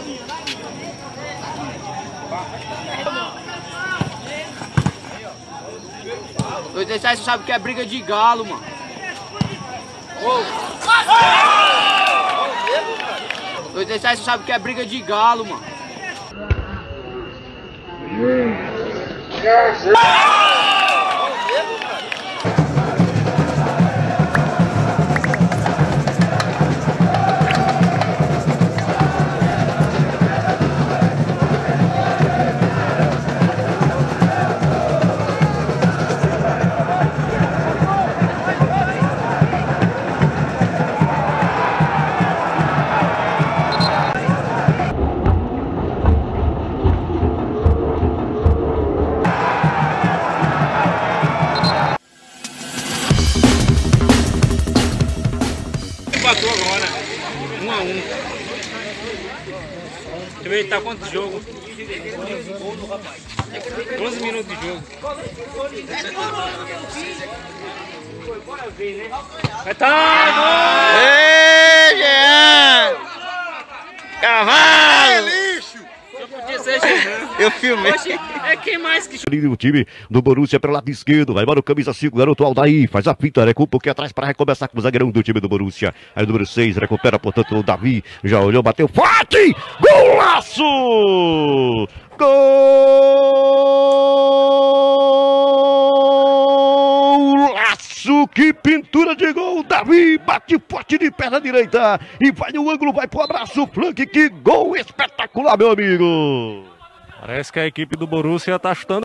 Você sabe que é briga de galo, mano. Você sabe que é briga de galo, mano. Empatou agora, 1 a 1. Deixa eu ver, tá quanto de jogo? 11 minutos de jogo. Vai tá! Ei, Jean! Cavalo! Eu filmei. É quem mais que O time do Borussia pelo lado esquerdo. Vai embora o camisa 5, garoto Aldair. Faz a finta, recua um pouquinho atrás para recomeçar com o zagueirão do time do Borussia. Aí o número 6 recupera, portanto, o Davi. Já olhou, bateu forte! Golaço! Golaço! Que pintura de gol! Davi bate forte de perna direita. E vai no ângulo, vai pro abraço, flanque. Que gol espetacular, meu amigo! Parece que a equipe do Borussia está chutando.